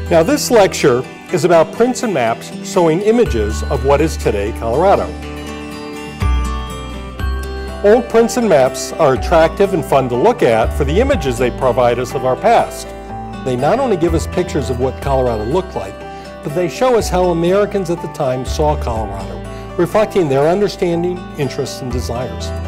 Now this lecture is about prints and maps showing images of what is today Colorado. Old prints and maps are attractive and fun to look at for the images they provide us of our past. They not only give us pictures of what Colorado looked like, but they show us how Americans at the time saw Colorado, reflecting their understanding, interests, and desires.